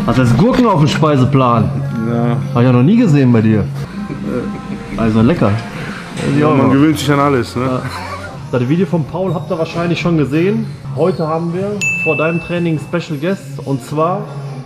Hast du jetzt Gurken auf dem Speiseplan? Ja. Habe ich ja noch nie gesehen bei dir. Also lecker. Ja, man gewöhnt sich an alles, ne? Ja. Das Video von Paul habt ihr wahrscheinlich schon gesehen. Heute haben wir vor deinem Training Special Guests und zwar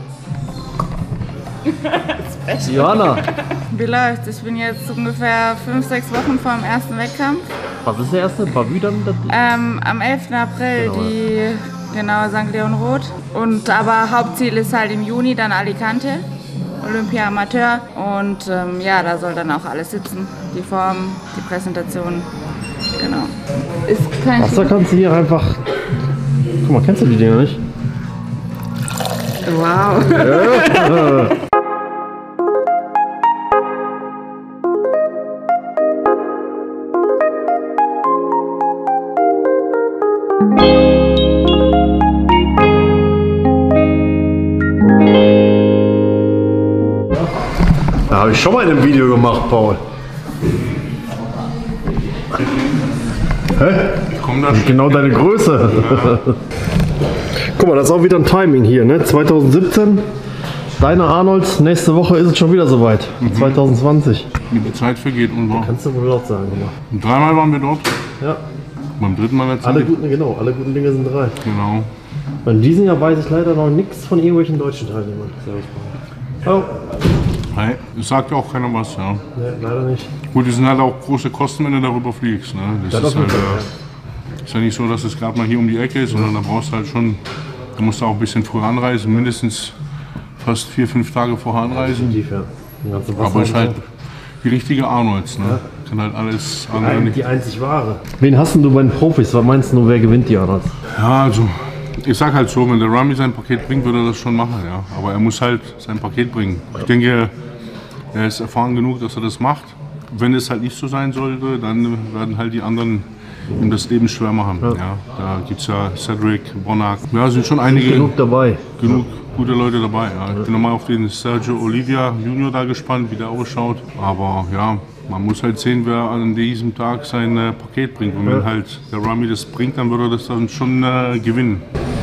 Johanna. Wie läuft's? Ich bin jetzt ungefähr 5-6 Wochen vor dem ersten Wettkampf. Was ist der erste? Bavü dann? Am 11. April genau St. Leon Roth. Und aber Hauptziel ist halt im Juni dann Alicante, Olympia Amateur. Und ja, da soll dann auch alles sitzen. Die Form, die Präsentation. Genau. Da kannst du hier einfach. Guck mal, kennst du die Dinger nicht? Wow. Ja. Da habe ich schon mal in einem Video gemacht, Paul. Hä? Genau deine Größe. Ja. Guck mal, das ist auch wieder ein Timing hier, ne? 2017. Deine Arnolds, nächste Woche ist es schon wieder soweit. 2020. Wie die Zeit vergeht und wahr. Kannst du wohl laut sagen, guck mal. Und dreimal waren wir dort. Ja. Beim dritten Mal jetzt. Alle guten Dinge sind drei. Genau. In diesem Jahr weiß ich leider noch nichts von irgendwelchen deutschen Teilnehmern. Hallo. Hey, das sagt ja auch keiner was, ja. Ne, leider nicht. Gut, die sind halt auch große Kosten, wenn du darüber fliegst. Ne? Das ist, halt, ist ja nicht so, dass es gerade mal hier um die Ecke ist, sondern da brauchst du halt schon, da musst du auch ein bisschen früher anreisen, mindestens fast 4-5 Tage vorher anreisen. Ja. Aber ist halt die richtige Arnolds, ne? Ja. Kann halt alles andere nicht. Die einzig wahre. Wen hast du bei den Profis? Was meinst du, wer gewinnt die Arnolds? Ja, also ich sag halt so, wenn der Ramy sein Paket bringt, würde er das schon machen, ja. Aber er muss halt sein Paket bringen. Ich denke, er ist erfahren genug, dass er das macht. Wenn es halt nicht so sein sollte, dann werden halt die anderen ihm das Leben schwer machen. Ja. Ja, da gibt es ja Cedric, Bonac. Ja, sind schon einige. Genug dabei. Genug gute Leute dabei. Ja. Ich bin nochmal auf den Sergio Oliva Junior da gespannt, wie der ausschaut. Aber ja, man muss halt sehen, wer an diesem Tag sein Paket bringt. Und wenn halt der Ramy das bringt, dann würde er das dann schon gewinnen.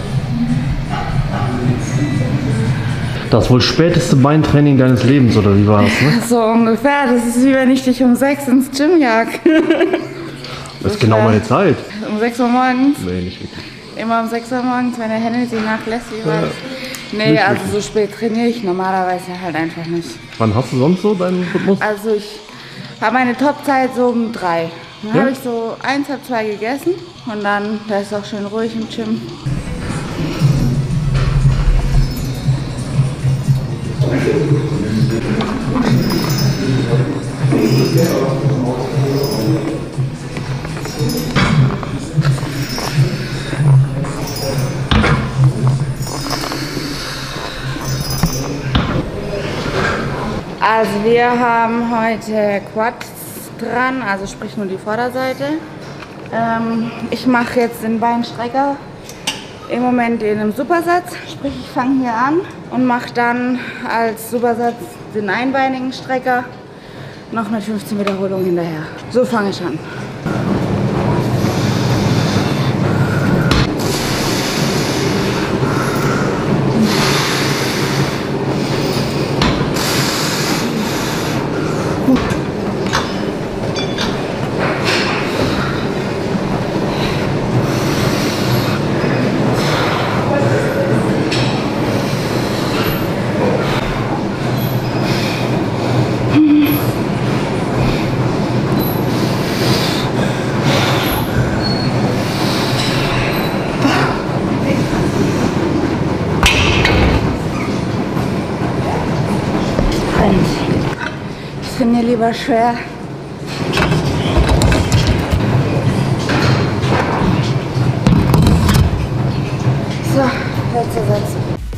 Das wohl späteste Beintraining deines Lebens, oder wie war das? Ne? So ungefähr. Das ist wie wenn ich dich um 6 ins Gym jag. Das ist genau meine Zeit. Um 6 Uhr morgens? Nee, nicht wirklich. Immer um 6 Uhr morgens, wenn der Hennessy nachlässt, wie was? Nee, also so spät trainiere ich normalerweise halt einfach nicht. Wann hast du sonst so deinen Rhythmus? Also ich habe meine Topzeit so um 3. Dann habe ich so 1, halb 2 gegessen und dann, da ist auch schön ruhig im Gym. Also wir haben heute Quads dran, also sprich nur die Vorderseite. Ich mache jetzt den Beinstrecker im Moment in einem Supersatz, sprich ich fange hier an und mache dann als Supersatz den einbeinigen Strecker noch mit 15 Wiederholungen hinterher. So fange ich an. Ich trainiere lieber schwer. So, letzter Satz.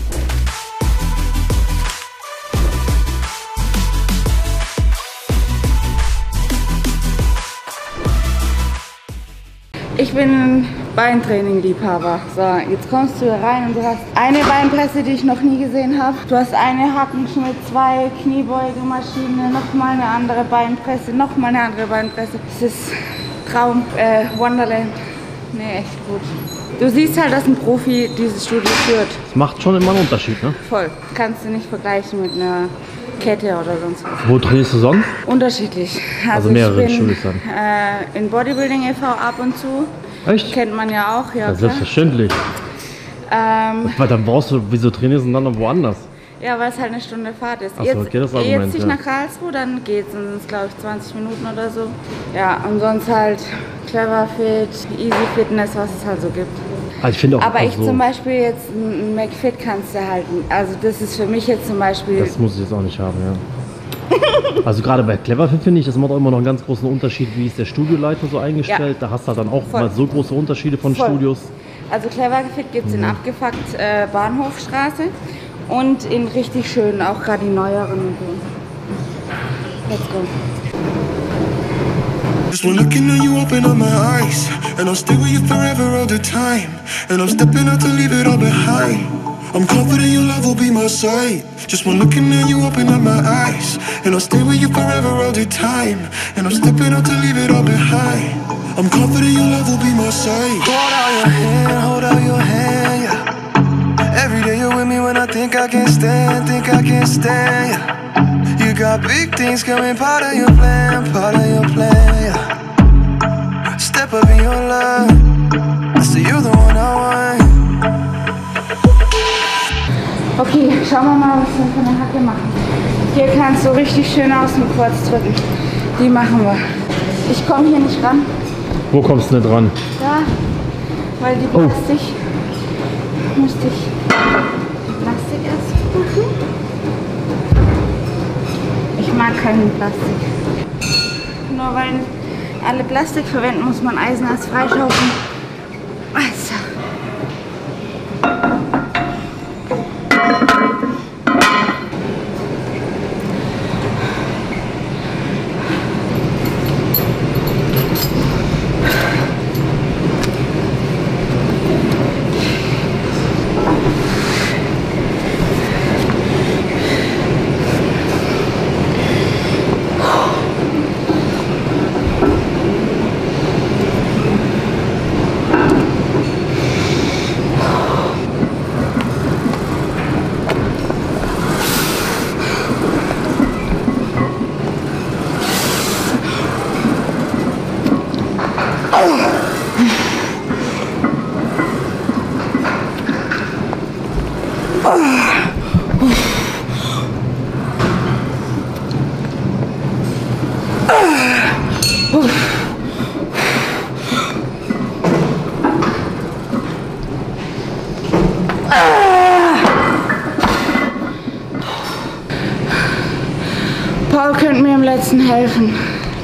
Ich bin Beintraining-Liebhaber. So, jetzt kommst du hier rein und du hast eine Beinpresse, die ich noch nie gesehen habe. Du hast eine Hackenschmidt, 2 Kniebeugemaschine, nochmal eine andere Beinpresse, nochmal eine andere Beinpresse. Das ist Traum, Wonderland. Nee, echt gut. du siehst halt, dass ein Profi dieses Studio führt. Das macht schon immer einen Unterschied, ne? Voll. Kannst du nicht vergleichen mit einer Kette oder sonst was. Wo trainierst du sonst? Unterschiedlich. Also mehrere ich bin Studios dann. in Bodybuilding e.V. ab und zu. Echt? Kennt man ja auch, ja. Ja, selbstverständlich. Weil dann brauchst du, wieso trainierst du dann noch woanders? Ja, weil es halt eine Stunde Fahrt ist. Ach so, okay, das Argument, jetzt ich ja. nach Karlsruhe, dann geht's. Dann sind es, glaube ich, 20 Minuten oder so. Ja, und sonst halt Clever Fit, Easy Fitness, was es halt so gibt. Also ich finde auch, Aber ich so, zum Beispiel jetzt ein McFit kannst du halten. Also das ist für mich jetzt zum Beispiel... das muss ich jetzt auch nicht haben, ja. Also gerade bei Cleverfit finde ich, das macht auch immer noch einen ganz großen Unterschied, wie ist der Studioleiter so eingestellt. Ja. Da hast du dann auch mal so große Unterschiede von Studios. Also Clever Fit gibt es in abgefuckt Bahnhofstraße und in richtig schön, auch gerade die neueren. Let's go. Just when looking at you, open up my eyes, and I'll stay with you forever all the time, and I'm stepping out to leave it all behind. I'm confident your love will be my side. Just when looking at you, open up my eyes, and I'll stay with you forever all the time, and I'm stepping out to leave it all behind. I'm confident your love will be my side. Hold out your hand, yeah. Every day you're with me when I think I can't stand, yeah. You got big things coming, part of your plan, yeah. Step up in your love, I say you're the one I want. Okay, schauen wir mal, was wir von der Hacke machen. Hier kannst du richtig schön außen kurz drücken. Die machen wir. Ich komme hier nicht ran. Wo kommst du nicht ran? Da, weil die Plastik müsste ich Plastik erst machen. Ich mag keinen Plastik. Nur weil alle Plastik verwenden, muss man Eisen erst freischaufeln. Also. Paul könnte mir im letzten helfen.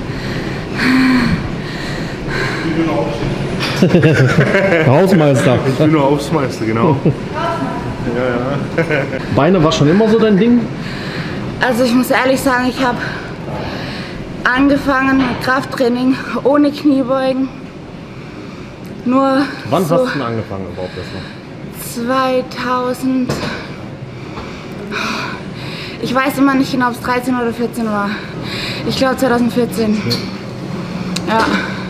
Hausmeister. Ich bin nur Hausmeister, genau. Beine war schon immer so dein Ding? Also ich muss ehrlich sagen, ich habe angefangen mit Krafttraining ohne Kniebeugen. Nur Wann so hast du denn angefangen überhaupt erst noch? 2000. Ich weiß immer nicht genau, ob es 13 oder 14 war. Ich glaube 2014. Ja.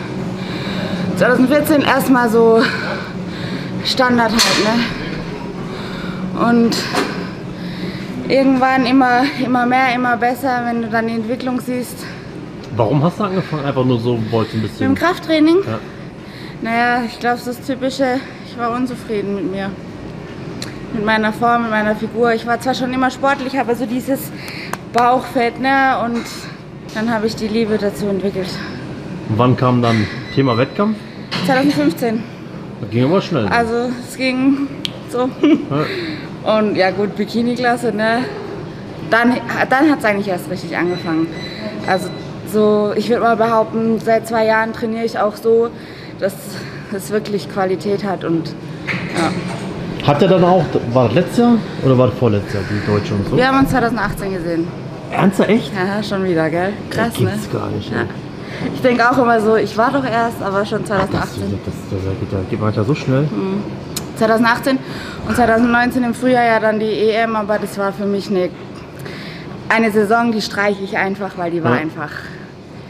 2014 erstmal so Standard halt, ne? Und irgendwann immer mehr, immer besser, wenn du dann die Entwicklung siehst. Warum hast du angefangen? Einfach nur so, wolltest ein bisschen... Mit dem Krafttraining? Ja. Naja, ich glaube, das Typische, ich war unzufrieden mit mir. Mit meiner Form, mit meiner Figur. Ich war zwar schon immer sportlich, aber so dieses Bauchfett, ne? Und dann habe ich die Liebe dazu entwickelt. Und wann kam dann Thema Wettkampf? 2015. Das ging aber schnell. Also es ging so. Ja. Und ja gut, Bikini-Klasse, ne? Dann hat es eigentlich erst richtig angefangen. Also so, ich würde mal behaupten, seit 2 Jahren trainiere ich auch so, dass es wirklich Qualität hat und ja. Hat er dann auch, war das letztes Jahr oder war das vorletztes Jahr, die Deutsche und so? Wir haben uns 2018 gesehen. Ernsthaft, echt? Ja, schon wieder, gell? Krass, Das gibt's ne? gar nicht. Ja. Ich denke auch immer so, ich war doch erst, aber schon 2018. Das geht manchmal so schnell. 2018 und 2019 im Frühjahr ja dann die EM, aber das war für mich eine Saison, die streiche ich einfach, weil die war einfach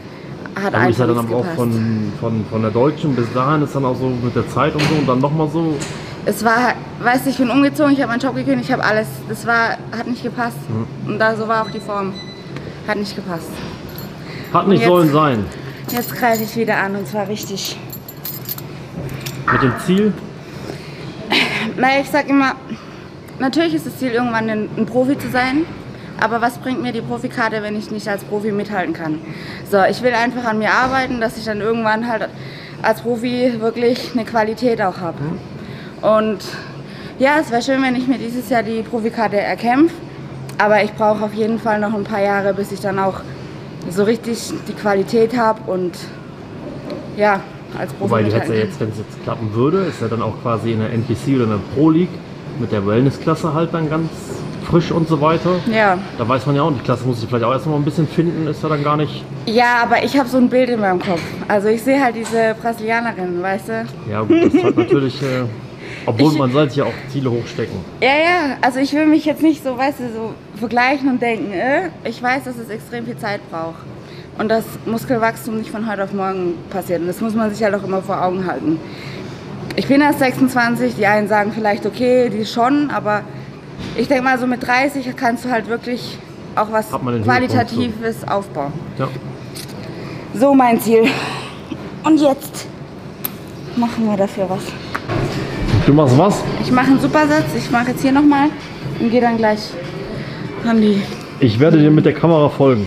hat Aber ist ja einfach dann nicht aber auch gepasst. von der Deutschen bis dahin ist dann auch so mit der Zeit und so und dann nochmal so. Es war, weißt du, ich bin umgezogen, ich habe meinen Job gekündigt, ich habe alles, hat nicht gepasst. Und da so war auch die Form, hat nicht gepasst. Hat nicht jetzt- sollen sein. Jetzt greife ich wieder an und zwar richtig. Mit dem Ziel, Naja, ich sag immer, natürlich ist das Ziel, irgendwann ein Profi zu sein. Aber was bringt mir die Profikarte, wenn ich nicht als Profi mithalten kann? So, ich will einfach an mir arbeiten, dass ich dann irgendwann halt als Profi wirklich eine Qualität auch habe. Und ja, es wäre schön, wenn ich mir dieses Jahr die Profikarte erkämpfe. Aber ich brauche auf jeden Fall noch ein paar Jahre, bis ich dann auch so richtig die Qualität habe und ja, als Profi wobei die hätte mithalten ja kann. jetzt, wenn es jetzt klappen würde, ist ja dann auch quasi in der NPC oder in der Pro League mit der Wellness-Klasse halt dann ganz frisch und so weiter. Ja. Da weiß man ja auch, die Klasse muss sich vielleicht auch erstmal ein bisschen finden, ist ja dann gar nicht. Ja, aber ich habe so ein Bild in meinem Kopf. Also ich sehe halt diese Brasilianerin, weißt du? Ja, gut, das ist halt natürlich. Obwohl man sollte ja auch Ziele hochstecken. Ja, also ich will mich jetzt nicht so, weißt du, so vergleichen und denken, ich weiß, dass es extrem viel Zeit braucht. Und dass Muskelwachstum nicht von heute auf morgen passiert. Und das muss man sich halt auch immer vor Augen halten. Ich bin erst 26, die einen sagen vielleicht, okay, die schon, aber ich denke mal, so mit 30 kannst du halt wirklich auch was Hat man den Qualitatives aufbauen. Ja. So mein Ziel. Und jetzt machen wir dafür was. Du machst was? Ich mache einen Supersatz, ich mache jetzt hier nochmal und gehe dann gleich an die. Ich werde dir mit der Kamera folgen.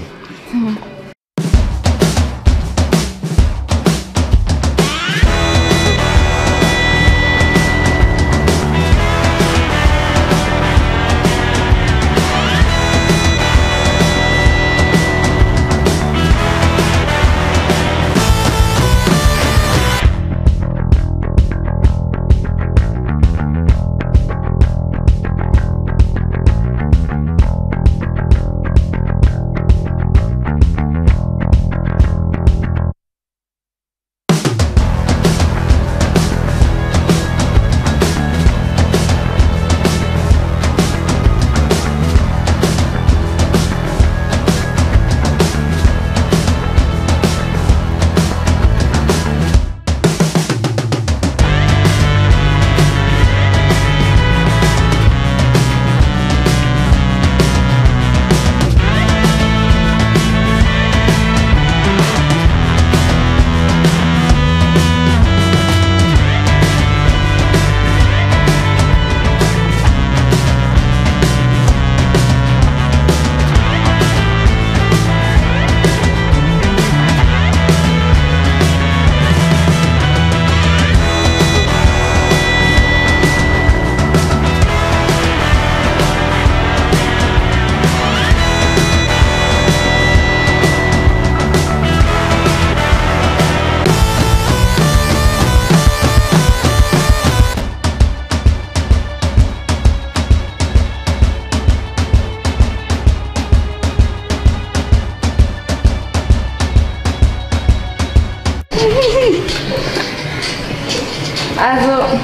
Also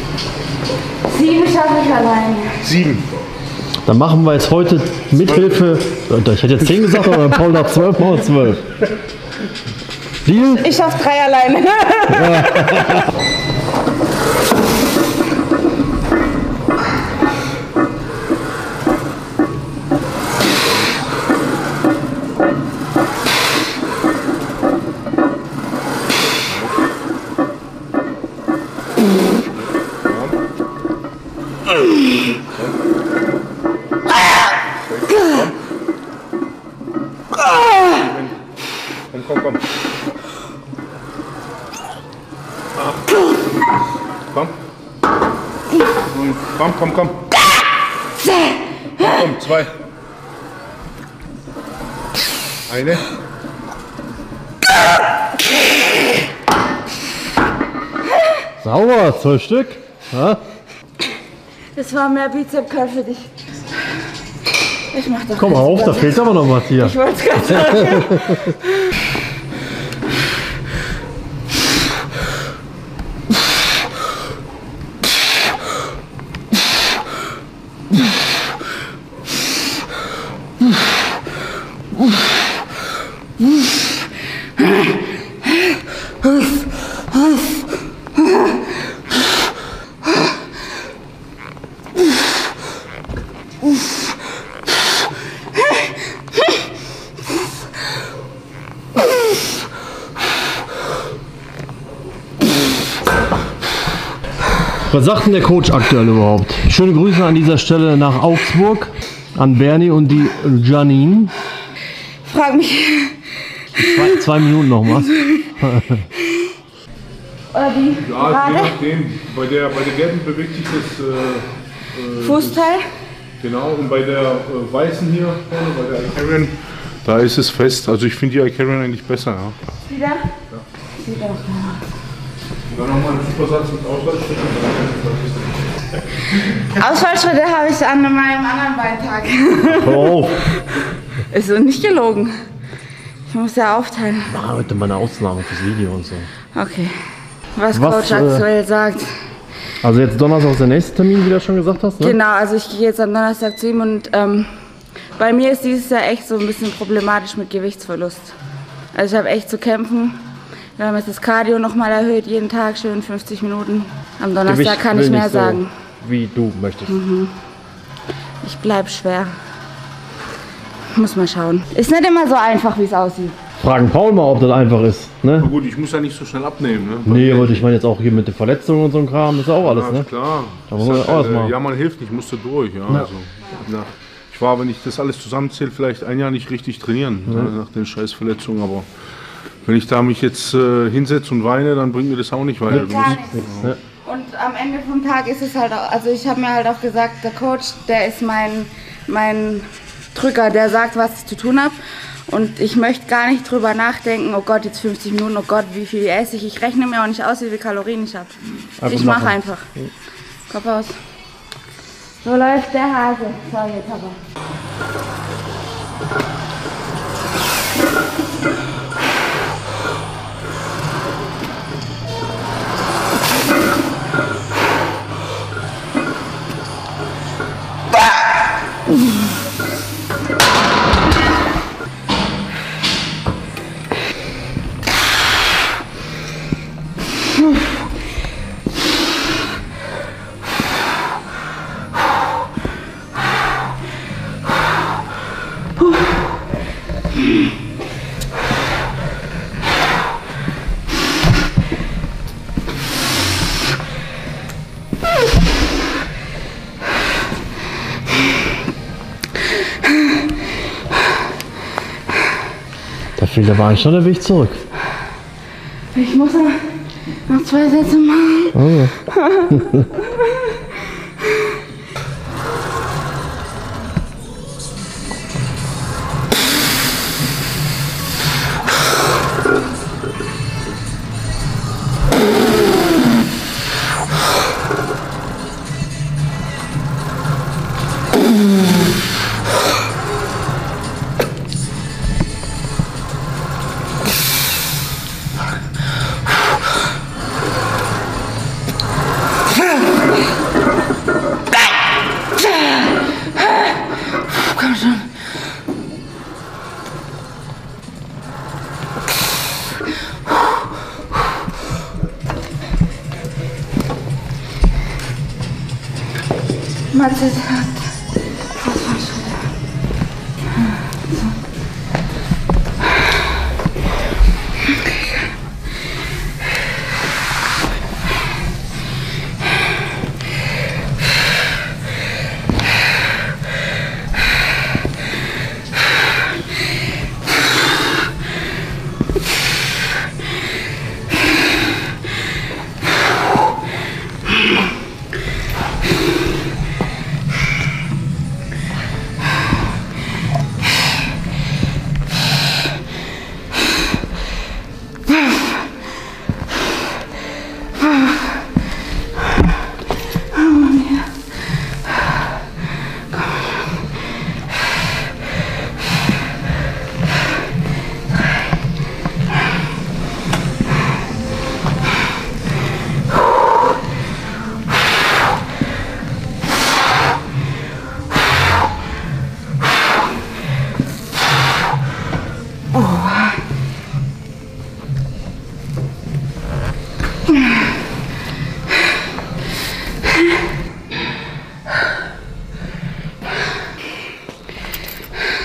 7 schaffe ich alleine. 7. Dann machen wir jetzt heute mithilfe. Ich hätte jetzt 10 gesagt, aber Paul sagt 12 mal 12. Deal? Ich schaffe 3 alleine. Komm. Komm. Komm, 2. Eine. Sauber, 12 Stück. Ja? Das war mehr Bizep-Curl für dich. Ich mach doch Komm mal auf, da fehlt aber noch was hier. Ich wollte es gerade sagen. Was sagt denn der Coach aktuell überhaupt? Schöne Grüße an dieser Stelle nach Augsburg, an Bernie und die Janine. Frag mich. 2 Minuten noch mal. Oder die Ja, je gerade nachdem. Bei der gelben bewegt sich das Fußteil. genau, und bei der weißen hier vorne, bei der Icarian, da ist es fest. Also ich finde die Icarian eigentlich besser. Ja. Wieder? Ja. Wieder. Und dann nochmal einen Supersatz mit Ausfallschritten. Ausfallschritte habe ich an meinem anderen Beintag. Oh, Ist so nicht gelogen. Ich muss ja aufteilen. mach heute mal eine Ausnahme fürs Video und so. Okay. Was Was, Coach aktuell sagt. Also jetzt Donnerstag ist der nächste Termin, wie du schon gesagt hast, ne? Genau, also ich gehe jetzt am Donnerstag zu ihm und bei mir ist dieses Jahr echt so ein bisschen problematisch mit Gewichtsverlust. Also ich habe echt zu kämpfen. Wir haben jetzt das Cardio nochmal erhöht, jeden Tag schön 50 Minuten. Am Donnerstag Gewicht kann will ich mehr nicht so, sagen. wie du möchtest. Ich bleib schwer. Muss mal schauen. Ist nicht immer so einfach, wie es aussieht. Fragen Paul mal, ob das einfach ist, ne? Na gut, ich muss ja nicht so schnell abnehmen. Ne? Nee, aber ich meine jetzt auch hier mit den Verletzungen und so einem Kram, das ist auch alles, Ja, ne? klar. Da muss man auch erstmal. Ja, man hilft nicht, musste durch. Ja. Also, ich war, wenn ich das alles zusammenzähle, vielleicht ein Jahr nicht richtig trainieren nach den Scheißverletzungen. Aber wenn ich da mich jetzt hinsetze und weine, dann bringt mir das auch nicht weiter. Gar nichts. Ja. Und am Ende vom Tag ist es halt auch, also ich habe mir halt auch gesagt, der Coach, der ist mein Drücker, der sagt, was ich zu tun habe. Und ich möchte gar nicht drüber nachdenken, oh Gott, jetzt 50 Minuten, oh Gott, wie viel esse ich. Ich rechne mir auch nicht aus, wie viele Kalorien ich habe. Ich mache machen. einfach. Kopf aus. So läuft der Hase. So, jetzt aber. Da fehlt aber eigentlich schon der Weg zurück. Ich muss noch 2 Sätze machen. Komm schon. Matze sagt,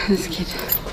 es geht.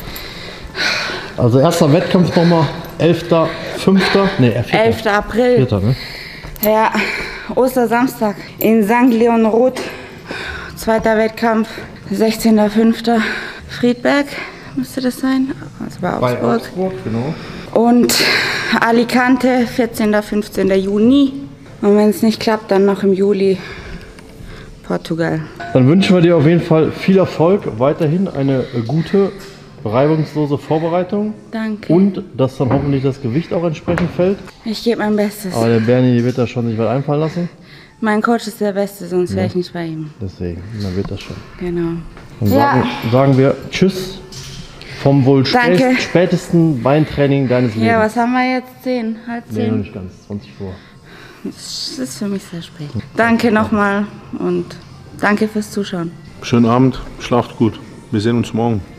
Also erster Wettkampf nochmal, 11.5. Nee, 11. April. 4. Ne? Ja, Ostersamstag in St. Leon Roth. Zweiter Wettkampf, 16.5. Friedberg müsste das sein, also bei Augsburg. Bei Augsburg, genau. Und Alicante, 14. 15. Juni. Und wenn es nicht klappt, dann noch im Juli Portugal. Dann wünschen wir dir auf jeden Fall viel Erfolg, weiterhin eine gute, reibungslose Vorbereitung. Danke. Und dass dann hoffentlich das Gewicht auch entsprechend fällt. Ich gebe mein Bestes. Aber der Bernie wird da schon sich was einfallen lassen. Mein Coach ist der Beste, sonst wäre ich nicht bei ihm. Deswegen, dann wird das schon. Genau. Dann sagen wir Tschüss vom wohl spätesten Beintraining deines Lebens. Ja, was haben wir jetzt? 10, halb 10? Nee, noch nicht ganz, 20 vor. Das ist für mich sehr spät. Danke nochmal und danke fürs Zuschauen. Schönen Abend, schlaft gut. Wir sehen uns morgen.